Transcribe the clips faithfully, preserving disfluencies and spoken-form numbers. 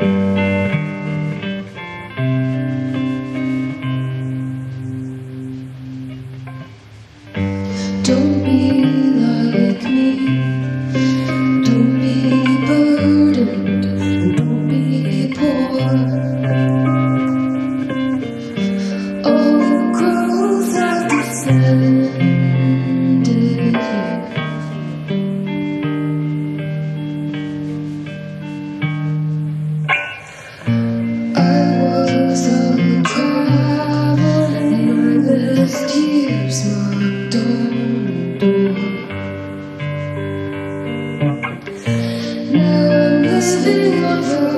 Don't be like me, don't be burdened, and don't be poor. All crows have descended here. I was a traveling my best years marked on. Now I'm living off a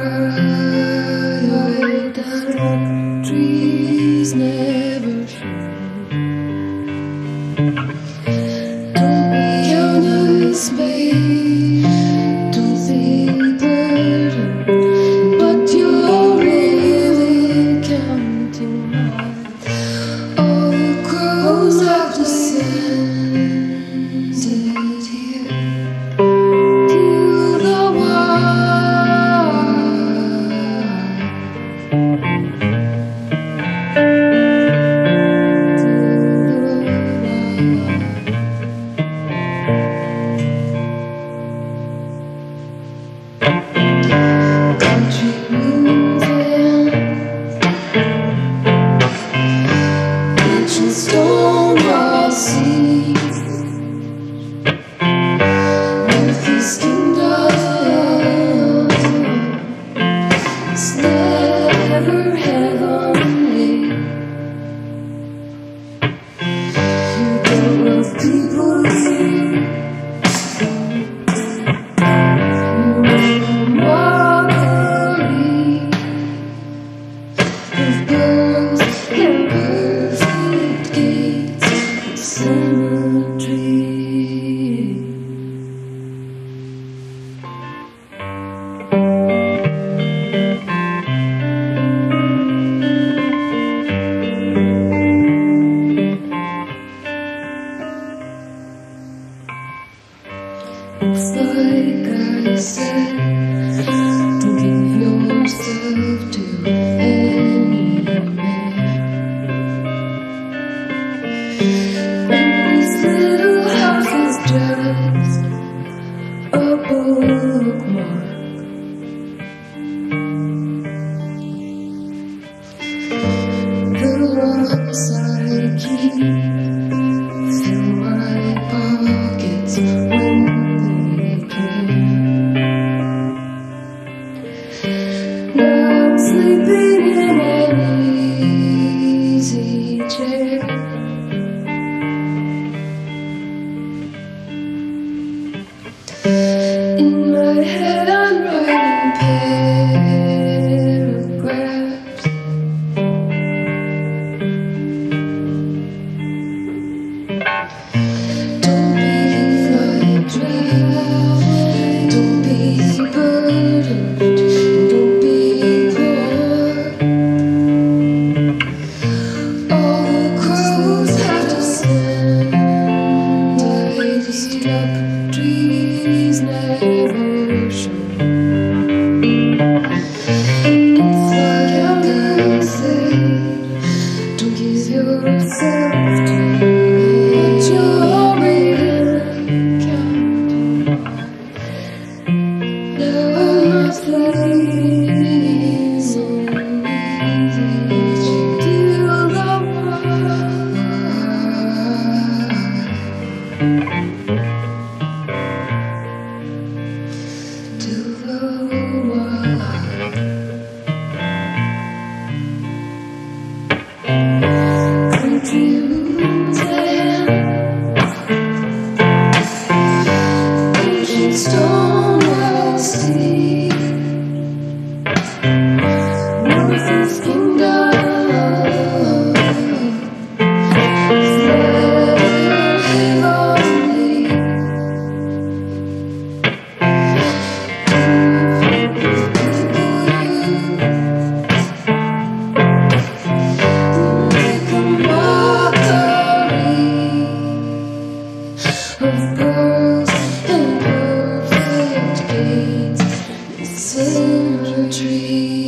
wild that trees never show. Don't be honest, babe, don't be burdened, but you're really counting on. All crows have descended here. Stone wall sea, Northeast kingdom, it's never heavenly. You don't love people here, you are a mockery of girls and perfect gates, cemetery. It's like I said, don't give yourself to any man. When these little houses just a bookmark, the rocks I keep fill my pockets when sleeping in an easy chair. In my head I'm writing paragraphs. Don't be like traveling, don't be burdened, don't be poor. All crows have descended here, trees never show. It's like I'm said, don't give yourself to what you're really counting on. Now my flame is on easy till the wire, till the wire. Country roads and ancient stone wall sea, Northeast kingdom, it's never heavenly. symmetry.